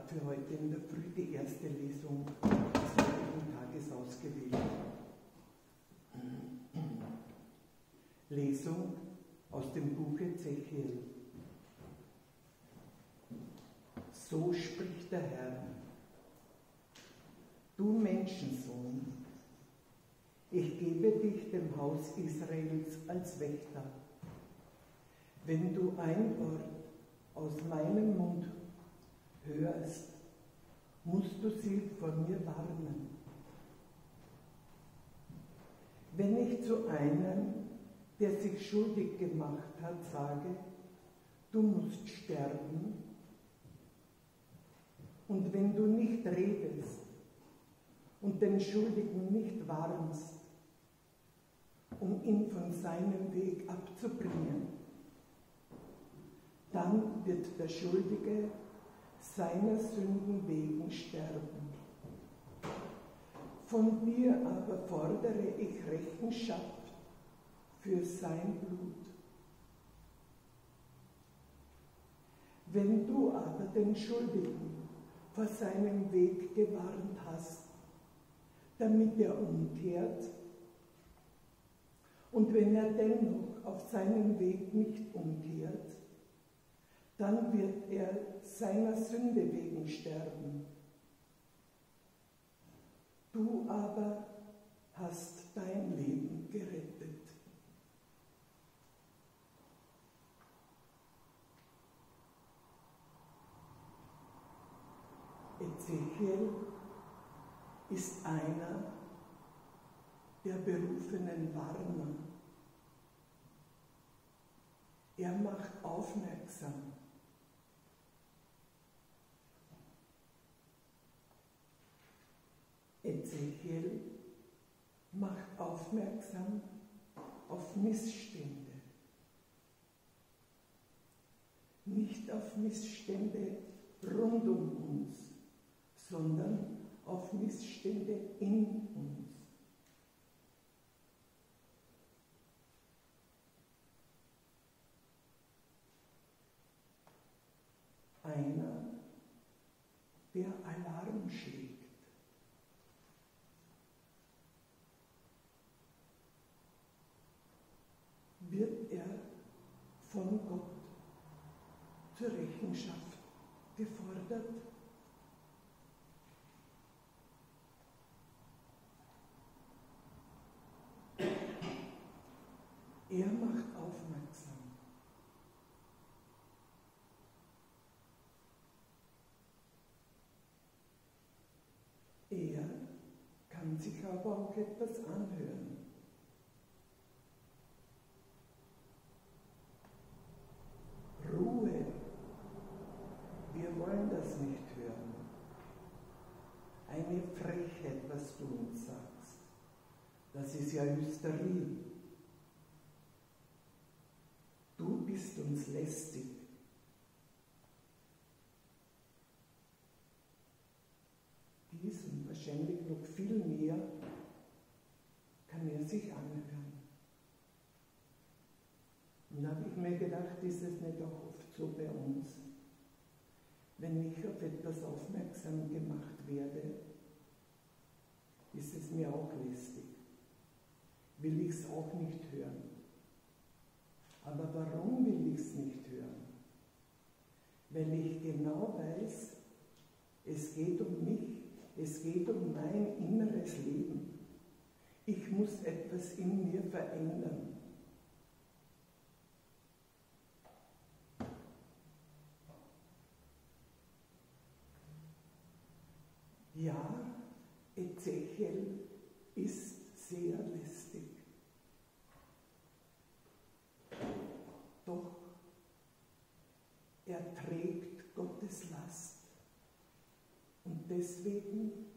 habe für heute in der Früh die erste Lesung des heutigen Tages ausgewählt. Lesung aus dem Buch Ezechiel. So spricht der Herr: Du Menschensohn, ich gebe dich dem Haus Israels als Wächter. Wenn du ein Wort aus meinem Mund hörst, musst du sie vor mir warnen. Wenn ich zu einem, der sich schuldig gemacht hat, sage, du musst sterben, und wenn du nicht redest und den Schuldigen nicht warnst, um ihn von seinem Weg abzubringen, dann wird der Schuldige seiner Sünden wegen sterben. Von dir aber fordere ich Rechenschaft für sein Blut. Wenn du aber den Schuldigen vor seinem Weg gewarnt hast, damit er umkehrt, und wenn er dennoch auf seinem Weg nicht umkehrt, dann wird er seiner Sünde wegen sterben. Du aber hast dein Leben gerettet. Ezechiel ist einer der berufenen Warner. Er macht aufmerksam. Ezechiel macht aufmerksam auf Missstände. Nicht auf Missstände rund um uns, sondern auf Missstände in uns. Einer, der Alarm schlägt. Wird er von Gott zur Rechenschaft gefordert? Er macht aufmerksam. Er kann sich aber auch etwas anhören. Ruhe, wir wollen das nicht hören. Eine Frechheit, was du uns sagst. Das ist ja Hysterie. Du bist uns lästig. Dies und wahrscheinlich noch viel mehr kann er sich anhören. Und da habe ich mir gedacht, ist es nicht auch oft so bei uns? Wenn ich auf etwas aufmerksam gemacht werde, ist es mir auch lästig. Will ich es auch nicht hören. Aber warum will ich es nicht hören? Weil ich genau weiß, es geht um mich, es geht um mein inneres Leben. Ich muss etwas in mir verändern. Ja, Ezechiel ist sehr lästig. Doch er trägt Gottes Last. Und deswegen